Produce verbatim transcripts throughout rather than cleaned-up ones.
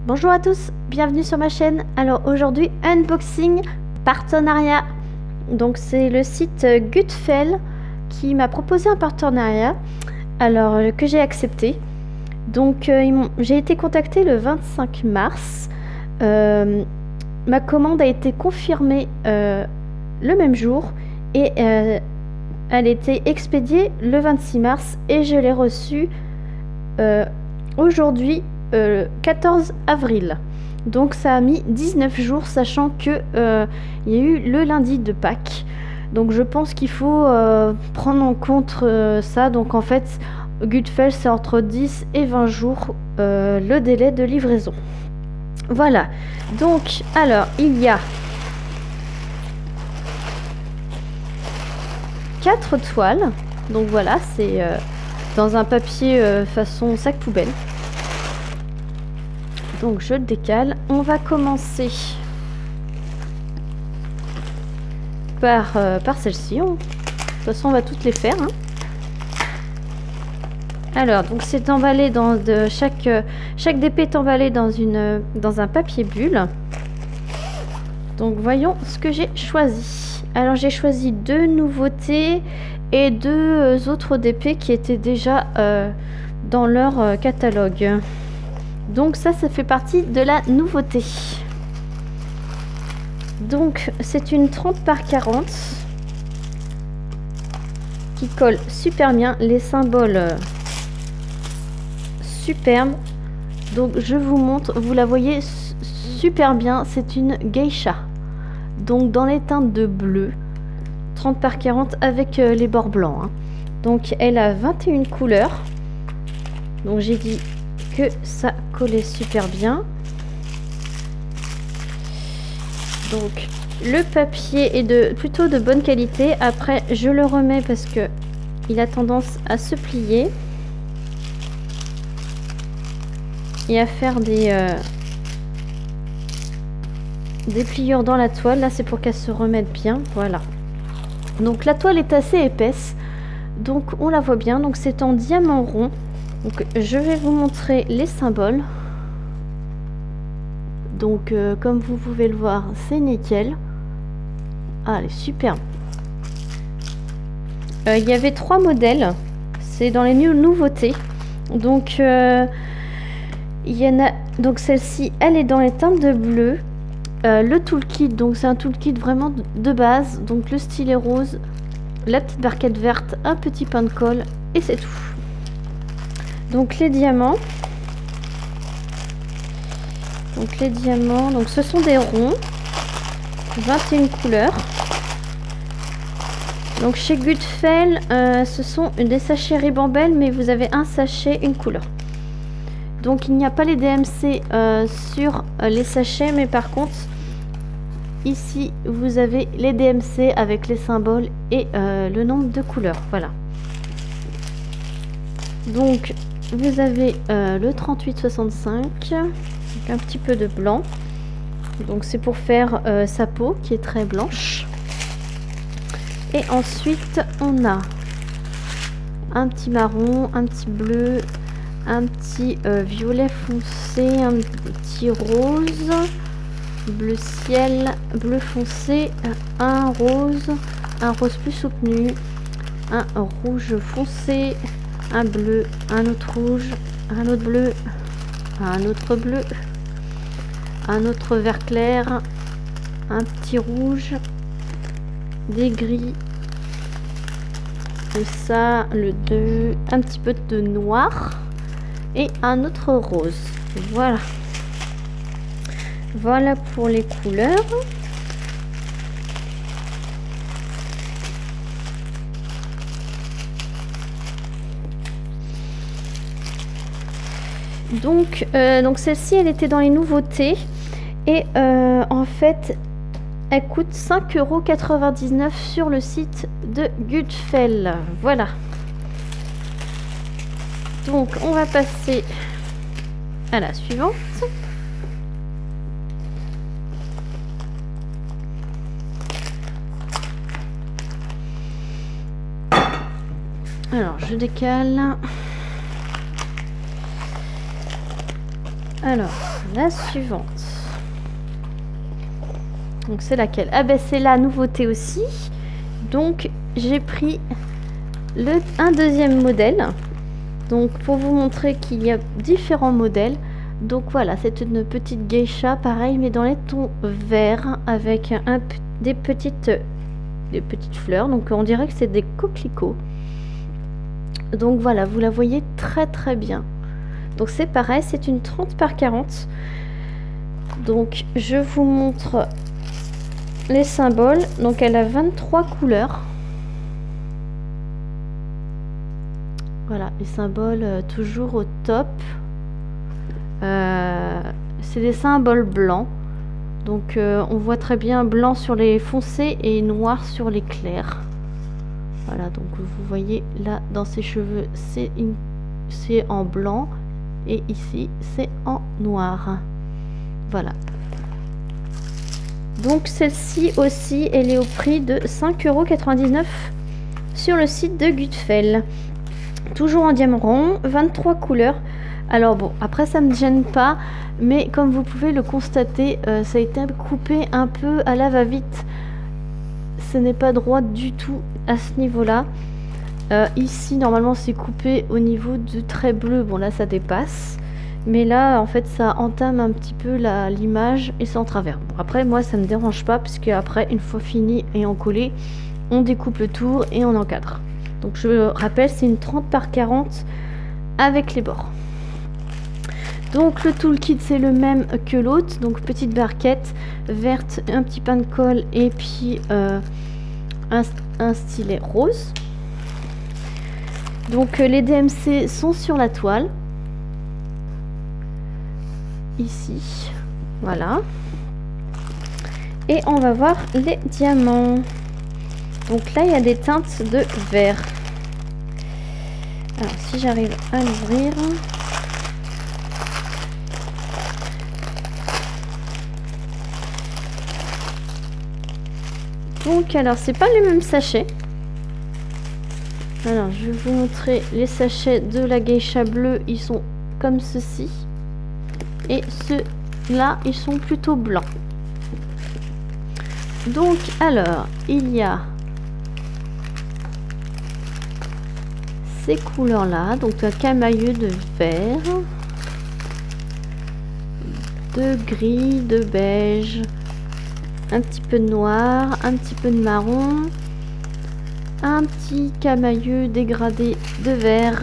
Bonjour à tous, bienvenue sur ma chaîne. Alors aujourd'hui, unboxing partenariat. Donc c'est le site Gutfel qui m'a proposé un partenariat, alors euh, que j'ai accepté. Donc euh, j'ai été contactée le vingt-cinq mars. Euh, ma commande a été confirmée euh, le même jour et euh, elle a été expédiée le vingt-six mars et je l'ai reçue euh, aujourd'hui, euh, quatorze avril. Donc ça a mis dix-neuf jours, sachant que euh, il y a eu le lundi de Pâques. Donc je pense qu'il faut euh, prendre en compte euh, ça. Donc en fait, Gutfel, c'est entre dix et vingt jours euh, le délai de livraison. Voilà. Donc alors il y a quatre toiles. Donc voilà, c'est euh, dans un papier euh, façon sac poubelle. Donc je le décale. On va commencer par, euh, par celle-ci. De toute façon, on va toutes les faire. Hein. Alors, donc c'est emballé dans de chaque euh, chaque D P est emballé dans une dans un papier bulle. Donc voyons ce que j'ai choisi. Alors j'ai choisi deux nouveautés et deux autres D P qui étaient déjà euh, dans leur euh, catalogue. Donc ça, ça fait partie de la nouveauté. Donc c'est une trente par quarante qui colle super bien, les symboles euh, superbes. Donc je vous montre, vous la voyez super bien, c'est une geisha. Donc dans les teintes de bleu, trente par quarante avec euh, les bords blancs. Hein. Donc elle a vingt et une couleurs. Donc j'ai dit que ça collait super bien. Donc le papier est de plutôt de bonne qualité. Après je le remets parce que il a tendance à se plier et à faire des euh, des pliures dans la toile. Là c'est pour qu'elle se remette bien. Voilà. Donc la toile est assez épaisse, donc on la voit bien. Donc c'est en diamant rond. Donc je vais vous montrer les symboles. Donc euh, comme vous pouvez le voir, c'est nickel. Ah, elle est superbe. Euh, il y avait trois modèles. C'est dans les nouveautés. Donc euh, il y en a. Donc celle-ci, elle est dans les teintes de bleu. Euh, le toolkit, donc c'est un toolkit vraiment de base. Donc le stylet rose, la petite barquette verte, un petit pain de colle et c'est tout. Donc les diamants. Donc les diamants, donc ce sont des ronds, vingt et une couleurs. Donc chez Gutfel, euh, ce sont des sachets Ribambelle, mais vous avez un sachet, une couleur. Donc il n'y a pas les D M C euh, sur euh, les sachets, mais par contre, ici vous avez les D M C avec les symboles et euh, le nombre de couleurs. Voilà. Donc vous avez euh, le trente-huit soixante-cinq, un petit peu de blanc. Donc c'est pour faire euh, sa peau qui est très blanche. Et ensuite on a un petit marron, un petit bleu, un petit euh, violet foncé, un petit rose, bleu ciel, bleu foncé, un rose, un rose plus soutenu, un rouge foncé, un bleu, un autre rouge, un autre bleu, un autre bleu, un autre vert clair, un petit rouge, des gris, le ça, le deux, un petit peu de noir et un autre rose. Voilà. Voilà pour les couleurs. Donc, euh, donc celle-ci, elle était dans les nouveautés. Et euh, en fait, elle coûte cinq euros quatre-vingt-dix-neuf sur le site de Gutfel. Voilà. Donc, on va passer à la suivante. Alors, je décale. Alors, la suivante. Donc c'est laquelle? Ah ben c'est la nouveauté aussi. Donc j'ai pris le, un deuxième modèle. Donc pour vous montrer qu'il y a différents modèles. Donc voilà, c'est une petite geisha pareil mais dans les tons verts avec un, des, petites, des petites fleurs. Donc on dirait que c'est des coquelicots. Donc voilà, vous la voyez très très bien. Donc c'est pareil, c'est une trente par quarante. Donc je vous montre les symboles. Donc elle a vingt-trois couleurs. Voilà, les symboles euh, toujours au top. Euh, c'est des symboles blancs. Donc euh, on voit très bien blanc sur les foncés et noir sur les clairs. Voilà, donc vous voyez là dans ses cheveux, c'est une... c'est en blanc. Et ici, c'est en noir. Voilà. Donc celle-ci aussi, elle est au prix de cinq euros quatre-vingt-dix-neuf sur le site de Gutfeld. Toujours en diamant rond, vingt-trois couleurs. Alors bon, après ça ne me gêne pas, mais comme vous pouvez le constater, euh, ça a été coupé un peu à la va-vite. Ce n'est pas droit du tout à ce niveau-là. Euh, ici, normalement, c'est coupé au niveau du trait bleu. Bon, là, ça dépasse. Mais là, en fait, ça entame un petit peu l'image et c'est en travers. Bon, après, moi, ça ne me dérange pas, puisque après, une fois fini et encollé, on découpe le tour et on encadre. Donc, je rappelle, c'est une trente par quarante avec les bords. Donc, le toolkit, c'est le même que l'autre. Donc, petite barquette verte, un petit pain de colle et puis euh, un, un stylet rose. Donc les D M C sont sur la toile. Ici. Voilà. Et on va voir les diamants. Donc là, il y a des teintes de vert. Alors, si j'arrive à l'ouvrir. Donc, alors, c'est pas les mêmes sachets. Alors, je vais vous montrer les sachets de la geisha bleue. Ils sont comme ceci. Et ceux-là, ils sont plutôt blancs. Donc, alors, il y a ces couleurs-là. Donc, un camailleux de vert, de gris, de beige, un petit peu de noir, un petit peu de marron. Un petit camailleux dégradé de vert,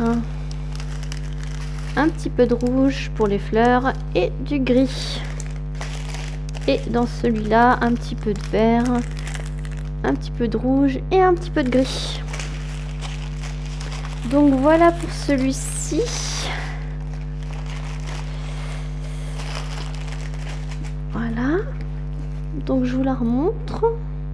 un petit peu de rouge pour les fleurs et du gris. Et dans celui-là, un petit peu de vert, un petit peu de rouge et un petit peu de gris. Donc voilà pour celui-ci. Voilà. Donc je vous la remontre.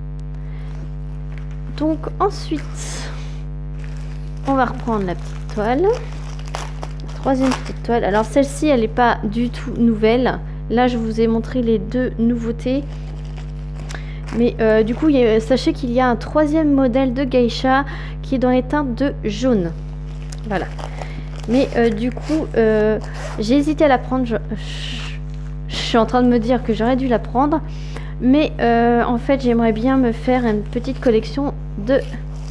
Donc ensuite, on va reprendre la petite toile. Troisième petite toile. Alors celle-ci, elle n'est pas du tout nouvelle. Là, je vous ai montré les deux nouveautés. Mais euh, du coup, il y a, sachez qu'il y a un troisième modèle de geisha qui est dans les teintes de jaune. Voilà. Mais euh, du coup, euh, j'ai hésité à la prendre. Je, je, je suis en train de me dire que j'aurais dû la prendre. Mais euh, en fait, j'aimerais bien me faire une petite collection de,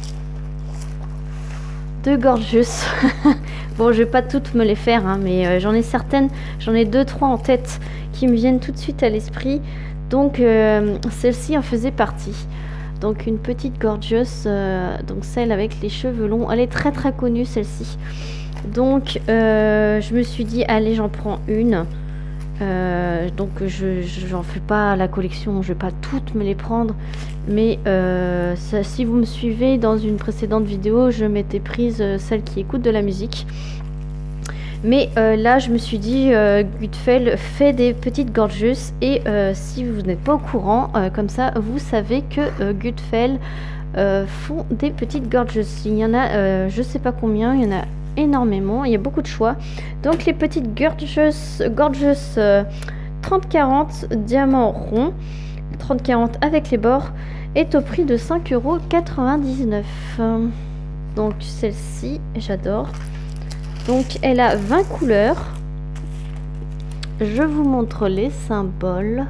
de gorgeous. Bon, je vais pas toutes me les faire, hein, mais euh, j'en ai certaines, j'en ai deux, trois en tête qui me viennent tout de suite à l'esprit. Donc, euh, celle-ci en faisait partie. Donc, une petite gorgeous, euh, donc celle avec les cheveux longs. Elle est très très connue, celle-ci. Donc, euh, je me suis dit, allez, j'en prends une. Euh, donc je j'en fais pas la collection, je vais pas toutes me les prendre, mais euh, ça, si vous me suivez dans une précédente vidéo, je m'étais prise euh, celle qui écoute de la musique. Mais euh, là je me suis dit euh, Gutfeld fait des petites gorgeous et euh, si vous n'êtes pas au courant, euh, comme ça vous savez que euh, Gutfeld euh, font des petites gorgeous. Il y en a euh, je sais pas combien, il y en a énormément, il y a beaucoup de choix. Donc les petites gorgeous, gorgeous euh, trente quarante diamant rond, trente quarante avec les bords, est au prix de cinq euros quatre-vingt-dix-neuf. Donc celle-ci, j'adore. Donc elle a vingt couleurs. je vous montre les symboles.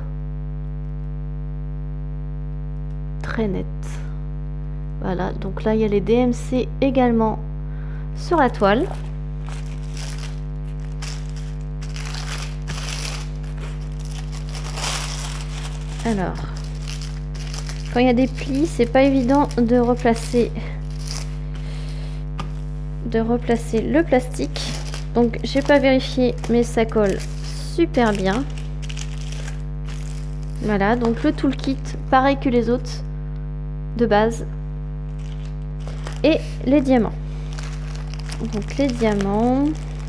Très net. Voilà, donc là il y a les D M C également sur la toile. Alors, quand il y a des plis, c'est pas évident de replacer de replacer le plastique. Donc j'ai pas vérifié, mais ça colle super bien. Voilà, donc le toolkit, pareil que les autres de base. Et les diamants. Donc les diamants.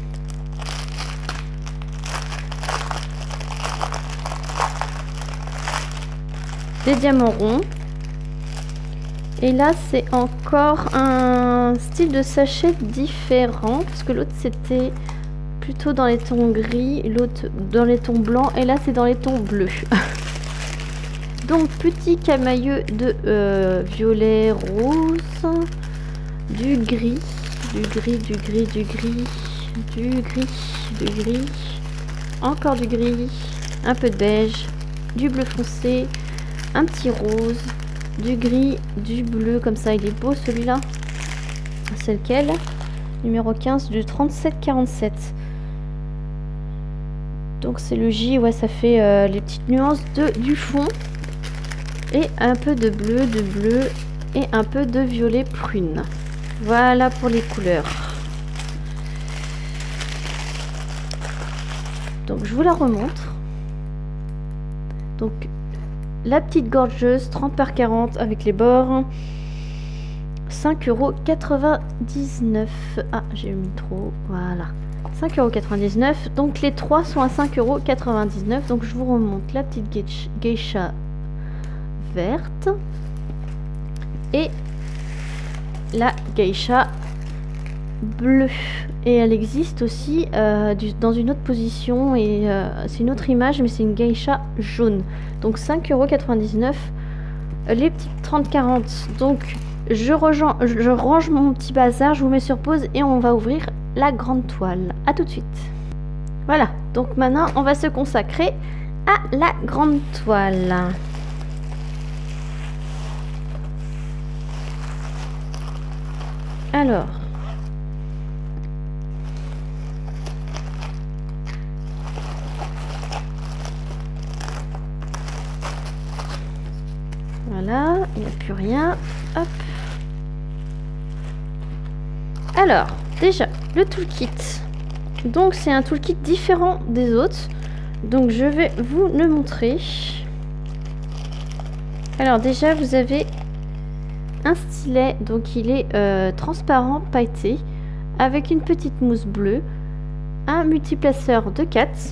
Des diamants ronds. Et là c'est encore un style de sachet différent, parce que l'autre c'était plutôt dans les tons gris, l'autre dans les tons blancs, et là c'est dans les tons bleus. Donc petit camailleux de euh, violet, rose, du gris, du gris, du gris, du gris, du gris, du gris, encore du gris, un peu de beige, du bleu foncé, un petit rose, du gris, du bleu, comme ça il est beau celui-là. C'est lequel? Numéro quinze du trente-sept quarante-sept. Donc c'est le J, ouais, ça fait euh, les petites nuances de, du fond. Et un peu de bleu, de bleu et un peu de violet prune. Voilà pour les couleurs. Donc je vous la remontre. Donc la petite gorgeuse trente par quarante avec les bords, cinq euros quatre-vingt-dix-neuf. Ah, j'ai mis trop, voilà, cinq euros quatre-vingt-dix-neuf. Donc les trois sont à cinq euros quatre-vingt-dix-neuf. Donc je vous remonte la petite geisha verte et la geisha bleue. Et elle existe aussi euh, du, dans une autre position, et euh, c'est une autre image, mais c'est une geisha jaune. Donc cinq euros quatre-vingt-dix-neuf. Les petites trente quarante. Donc je, rejoins, je range mon petit bazar, je vous mets sur pause et on va ouvrir la grande toile. A tout de suite. Voilà, donc maintenant on va se consacrer à la grande toile. Alors, voilà, il n'y a plus rien. Hop. Alors, déjà, le toolkit. Donc, c'est un toolkit différent des autres. Donc, je vais vous le montrer. Alors, déjà, vous avez un stylet. Donc, il est euh, transparent, pailleté, avec une petite mousse bleue. Un multiplaceur de quatre.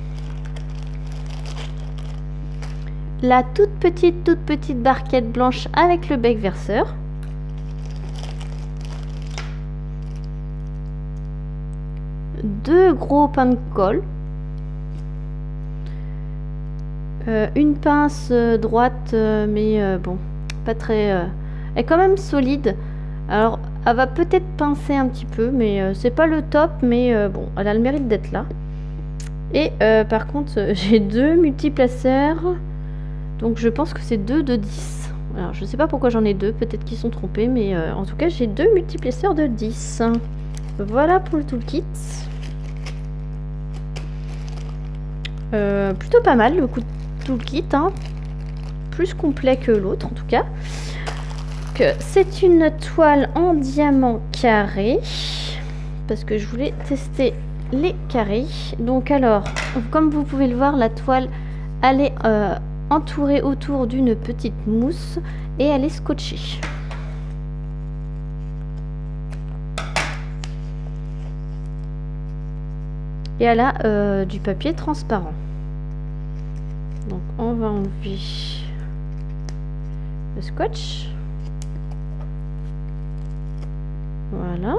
La toute petite, toute petite barquette blanche avec le bec verseur. Deux gros pains de colle. Euh, une pince euh, droite, euh, mais euh, bon, pas très... Euh, elle est quand même solide. Alors, elle va peut-être pincer un petit peu, mais euh, c'est pas le top, mais euh, bon, elle a le mérite d'être là. Et euh, par contre, euh, j'ai deux multiplaceurs. Donc je pense que c'est deux de dix. Alors je sais pas pourquoi j'en ai deux, peut-être qu'ils sont trompés, mais euh, en tout cas j'ai deux multiplaceurs de dix. Voilà pour le toolkit. Euh, plutôt pas mal le coup de toolkit, hein. Plus complet que l'autre en tout cas. C'est une toile en diamant carré, parce que je voulais tester les carrés. Donc alors, comme vous pouvez le voir, la toile elle est euh, entourée autour d'une petite mousse et elle est scotchée. Et elle a euh, du papier transparent. Donc on va enlever le scotch. Voilà.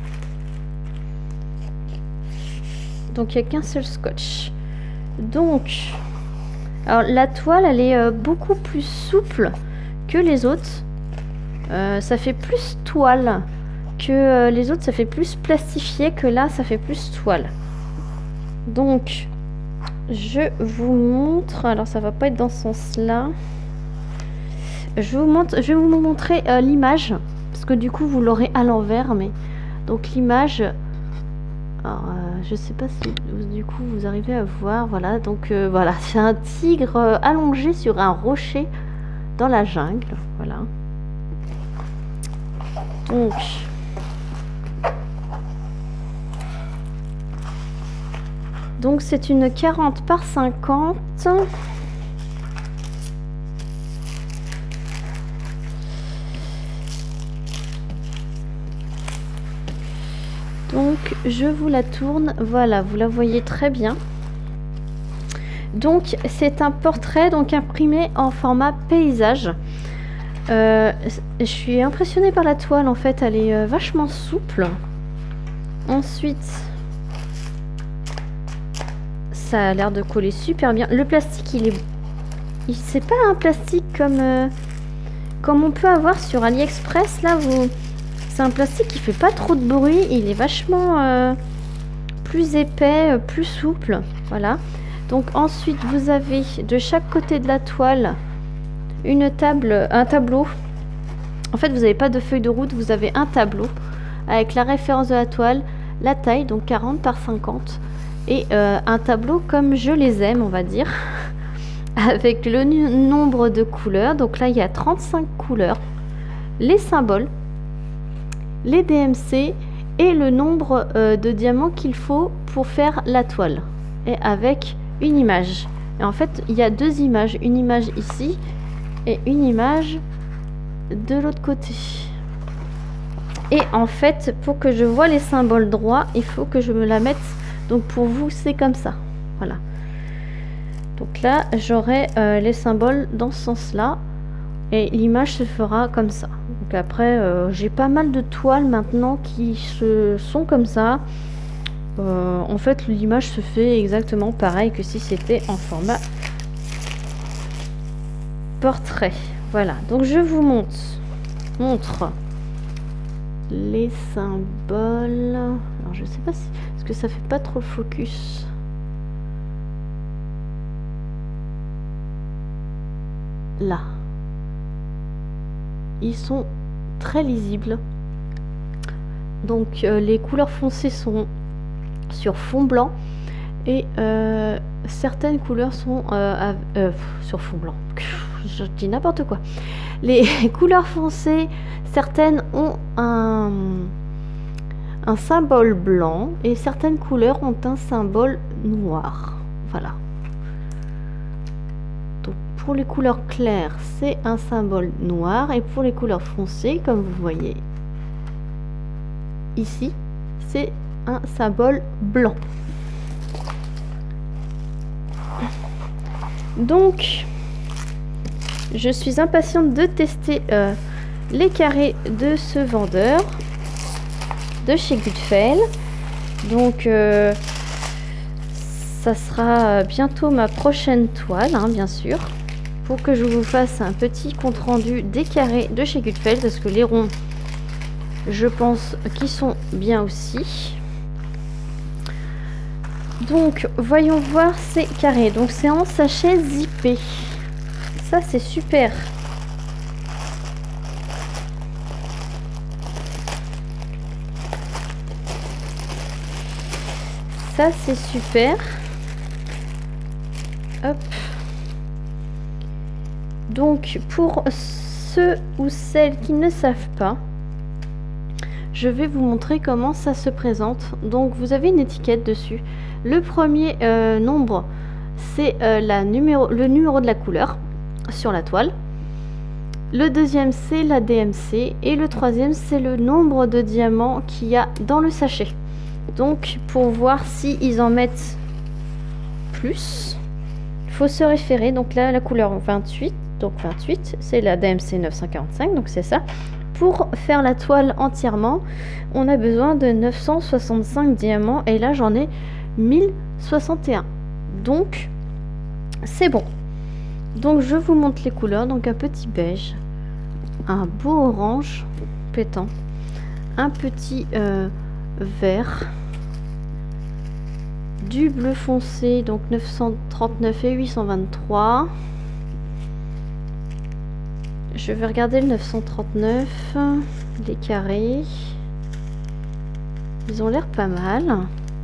Donc il n'y a qu'un seul scotch. Donc, alors la toile elle est euh, beaucoup plus souple que les autres. Euh, ça fait plus toile que euh, les autres, ça fait plus plastifié, que là ça fait plus toile. Donc je vous montre, alors ça va pas être dans ce sens-là. Je vous montre, je vais vous montrer euh, l'image, parce que du coup vous l'aurez à l'envers, mais donc l'image, alors euh, je sais pas si du coup vous arrivez à voir, voilà, donc euh, voilà, c'est un tigre euh, allongé sur un rocher dans la jungle, voilà. Donc donc c'est une quarante par cinquante. Donc je vous la tourne, voilà, vous la voyez très bien. Donc c'est un portrait donc imprimé en format paysage. Euh, je suis impressionnée par la toile, en fait elle est euh, vachement souple. Ensuite ça a l'air de coller super bien. Le plastique il est, il c'est pas un plastique comme euh, comme on peut avoir sur AliExpress là. Vous, c'est un plastique qui fait pas trop de bruit. Il est vachement euh, plus épais, euh, plus souple. Voilà. Donc ensuite vous avez de chaque côté de la toile une table, un tableau. En fait vous n'avez pas de feuille de route, vous avez un tableau avec la référence de la toile, la taille donc quarante par cinquante et euh, un tableau comme je les aime, on va dire, avec le nombre de couleurs. Donc là il y a trente-cinq couleurs, les symboles, les D M C et le nombre euh, de diamants qu'il faut pour faire la toile, et avec une image. Et en fait il y a deux images, une image ici et une image de l'autre côté. Et en fait pour que je vois les symboles droits il faut que je me la mette, donc pour vous c'est comme ça, voilà. Donc là j'aurai euh, les symboles dans ce sens là et l'image se fera comme ça. Donc après euh, j'ai pas mal de toiles maintenant qui se sont comme ça. Euh, en fait l'image se fait exactement pareil que si c'était en format portrait. Voilà, donc je vous montre montre les symboles. Alors je sais pas si, parce que ça fait pas trop focus. Là ils sont très lisibles. Donc euh, les couleurs foncées sont sur fond blanc et euh, certaines couleurs sont euh, à, euh, sur fond blanc. Je dis n'importe quoi. Les couleurs foncées, certaines ont un, un symbole blanc et certaines couleurs ont un symbole noir. Voilà. Donc pour les couleurs claires, c'est un symbole noir et pour les couleurs foncées, comme vous voyez ici, c'est un symbole blanc. Donc je suis impatiente de tester euh, les carrés de ce vendeur de chez Gutfeld. Donc euh, ça sera bientôt ma prochaine toile, hein, bien sûr, pour que je vous fasse un petit compte rendu des carrés de chez Gutfeld, parce que les ronds je pense qu'ils sont bien aussi. Donc voyons voir ces carrés. Donc c'est en sachet zippé, ça c'est super. Ça c'est super. Hop. Donc pour ceux ou celles qui ne savent pas, je vais vous montrer comment ça se présente. Donc vous avez une étiquette dessus. Le premier euh, nombre, c'est euh, la numéro, le numéro de la couleur sur la toile. Le deuxième, c'est la D M C. Et le troisième, c'est le nombre de diamants qu'il y a dans le sachet. Donc pour voir si ils en mettent plus, il faut se référer. Donc là, la couleur vingt-huit. Donc vingt-huit, c'est la D M C neuf cent quarante-cinq. Donc c'est ça. Pour faire la toile entièrement, on a besoin de neuf cent soixante-cinq diamants. Et là, j'en ai mille soixante et un. Donc, c'est bon. Donc, je vous montre les couleurs. Donc, un petit beige, un beau orange pétant, un petit euh, vert, du bleu foncé, donc neuf cent trente-neuf et huit cent vingt-trois. Je vais regarder le neuf cent trente-neuf, les carrés. Ils ont l'air pas mal.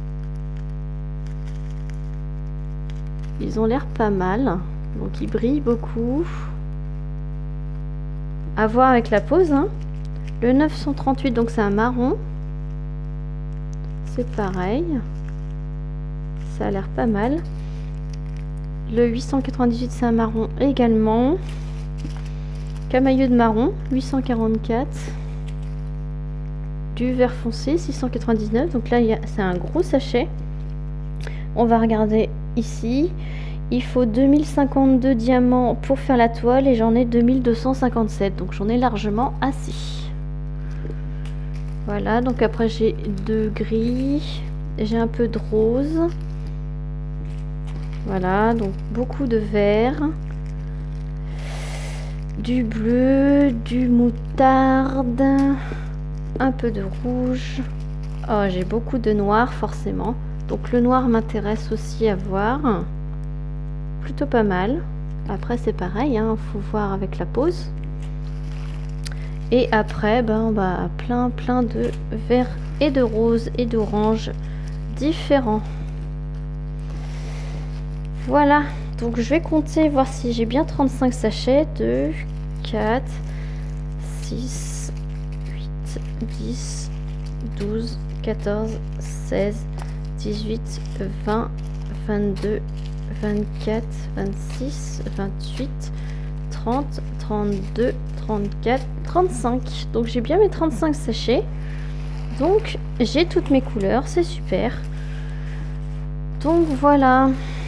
Ils ont l'air pas mal. Donc ils brillent beaucoup. À voir avec la pose, hein. Le neuf cent trente-huit, donc c'est un marron. C'est pareil. Ça a l'air pas mal. Le huit cent quatre-vingt-dix-huit, c'est un marron également. Camailleux de marron, huit cent quarante-quatre. Du vert foncé, six cent quatre-vingt-dix-neuf. Donc là, c'est un gros sachet. On va regarder ici. Il faut deux mille cinquante-deux diamants pour faire la toile et j'en ai deux mille deux cent cinquante-sept. Donc j'en ai largement assez. Voilà, donc après j'ai deux gris. J'ai un peu de rose. Voilà, donc beaucoup de vert. Du bleu, du moutarde. Un peu de rouge. Oh, j'ai beaucoup de noir forcément. Donc le noir m'intéresse aussi à voir. Plutôt pas mal. Après c'est pareil, hein, faut voir avec la pose. Et après, ben, bah, plein plein de vert et de rose et d'orange différents. Voilà, donc je vais compter, voir si j'ai bien trente-cinq sachets. deux, quatre, six, huit, dix, douze, quatorze, seize, dix-huit, vingt, vingt-deux, vingt-quatre, vingt-six, vingt-huit, trente, trente-deux, trente-quatre, trente-cinq. Donc j'ai bien mes trente-cinq sachets. Donc j'ai toutes mes couleurs, c'est super. Donc voilà.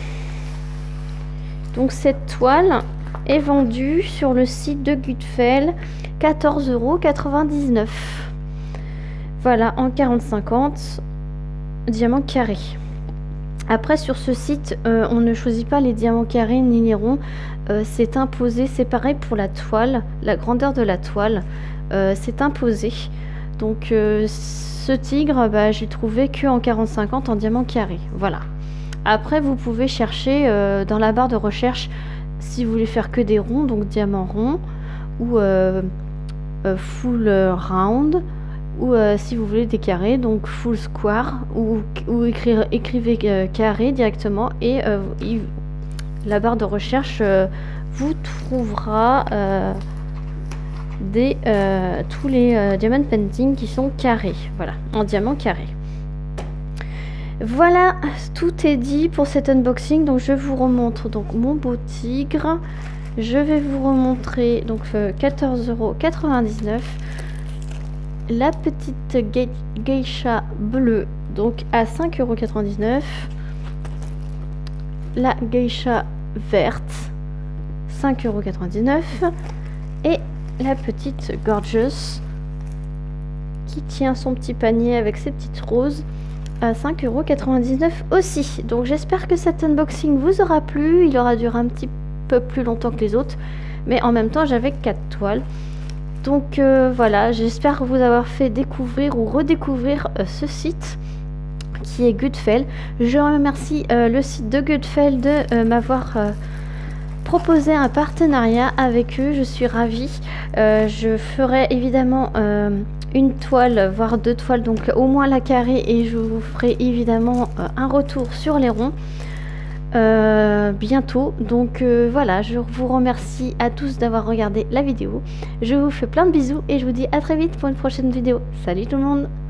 Donc cette toile est vendue sur le site de Gutfeld quatorze euros quatre-vingt-dix-neuf. Voilà, en quarante cinquante diamants carrés. Après sur ce site, euh, on ne choisit pas les diamants carrés ni les ronds. Euh, c'est imposé, c'est pareil pour la toile, la grandeur de la toile, euh, c'est imposé. Donc euh, ce tigre, bah, j'ai trouvé que en quarante cinquante en diamant carré. Voilà. Après, vous pouvez chercher euh, dans la barre de recherche si vous voulez faire que des ronds, donc diamant rond, ou euh, euh, full round, ou euh, si vous voulez des carrés, donc full square, ou, ou écrire, écrivez euh, carré directement, et euh, il, la barre de recherche euh, vous trouvera euh, des, euh, tous les euh, diamond painting qui sont carrés, voilà, en diamant carré. Voilà, tout est dit pour cet unboxing. Donc je vous remontre donc mon beau tigre. Je vais vous remontrer donc euh, quatorze euros quatre-vingt-dix-neuf. La petite geisha bleue donc à cinq euros quatre-vingt-dix-neuf. La geisha verte cinq euros quatre-vingt-dix-neuf. Et la petite gorgeous qui tient son petit panier avec ses petites roses à cinq euros quatre-vingt-dix-neuf aussi. Donc j'espère que cet unboxing vous aura plu. Il aura duré un petit peu plus longtemps que les autres, mais en même temps j'avais quatre toiles. Donc euh, voilà, j'espère vous avoir fait découvrir ou redécouvrir euh, ce site qui est Gutfeld. Je remercie euh, le site de Gutfeld de euh, m'avoir euh, proposé un partenariat avec eux. Je suis ravie. Euh, je ferai évidemment euh, une toile, voire deux toiles, donc au moins la carrée, et je vous ferai évidemment euh, un retour sur les ronds euh, bientôt. Donc euh, voilà, je vous remercie à tous d'avoir regardé la vidéo. Je vous fais plein de bisous et je vous dis à très vite pour une prochaine vidéo. Salut tout le monde!